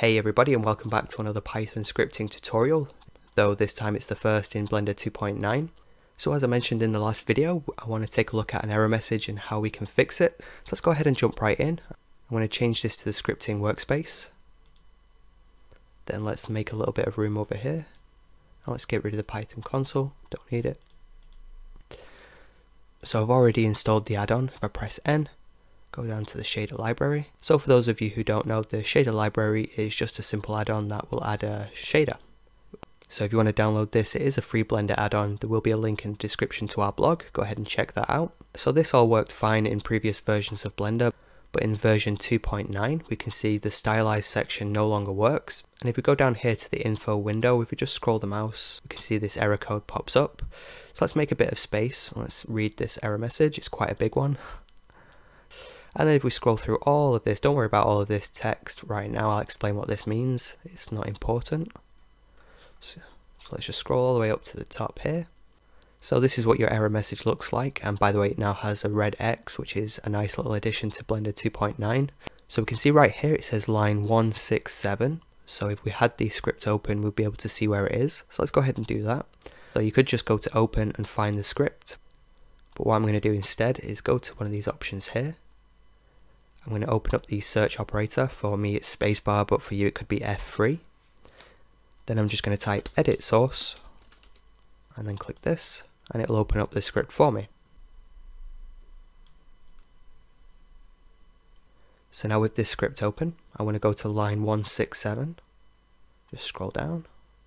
Hey everybody, and welcome back to another Python scripting tutorial, though this time it's the first in Blender 2.9. So as I mentioned in the last video, I want to take a look at an error message and how we can fix it. So let's go ahead and jump right in. I'm going to change this to the scripting workspace. Then let's make a little bit of room over here. Now let's get rid of the Python console, don't need it. So I've already installed the add-on. If I press N, go down to the shader library. So for those of you who don't know, the shader library is just a simple add-on that will add a shader. So if you want to download this, it is a free Blender add-on. There will be a link in the description to our blog. Go ahead and check that out. So this all worked fine in previous versions of Blender, but in version 2.9 we can see the stylized section no longer works. And if we go down here to the info window, if we just scroll the mouse, we can see this error code pops up. So let's make a bit of space. Let's read this error message. It's quite a big one. And then if we scroll through all of this, don't worry about all of this text right now, I'll explain what this means, it's not important. So let's just scroll all the way up to the top here. So this is what your error message looks like, and by the way it now has a red X, which is a nice little addition to Blender 2.9. So we can see right here it says line 167, so if we had the script open we'd be able to see where it is. So let's go ahead and do that. So you could just go to open and find the script, but what I'm going to do instead is go to one of these options here. I'm going to open up the search operator. For me it's spacebar, but for you it could be F3. Then I'm just going to type edit source and then click this, and it will open up the script for me. So now with this script open, I want to go to line 167, just scroll down.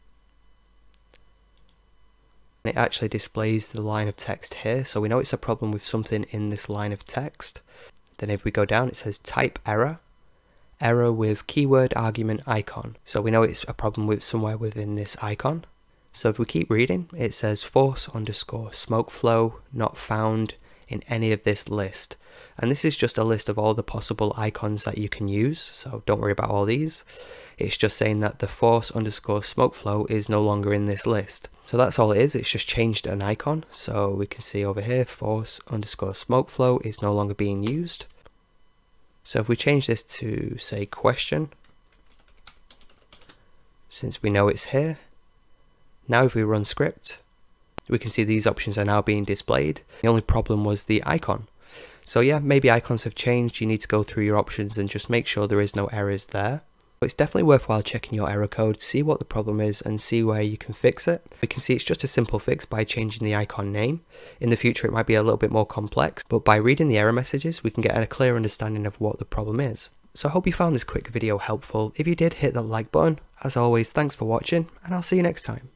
It actually displays the line of text here, so we know it's a problem with something in this line of text. Then if we go down, it says type error, error with keyword argument icon. So we know it's a problem with somewhere within this icon. So if we keep reading, it says force underscore smoke flow not found in any of this list. And this is just a list of all the possible icons that you can use, so don't worry about all these. It's just saying that the force underscore smoke flow is no longer in this list. So that's all it is, it's just changed an icon. So we can see over here, force underscore smoke flow is no longer being used. So if we change this to say question, since we know it's here, now if we run script, we can see these options are now being displayed. The only problem was the icon. So yeah, maybe icons have changed, you need to go through your options and just make sure there is no errors there. But it's definitely worthwhile checking your error code, see what the problem is and see where you can fix it. We can see it's just a simple fix by changing the icon name. In the future it might be a little bit more complex, but by reading the error messages we can get a clear understanding of what the problem is. So I hope you found this quick video helpful. If you did, hit that like button. As always, thanks for watching and I'll see you next time.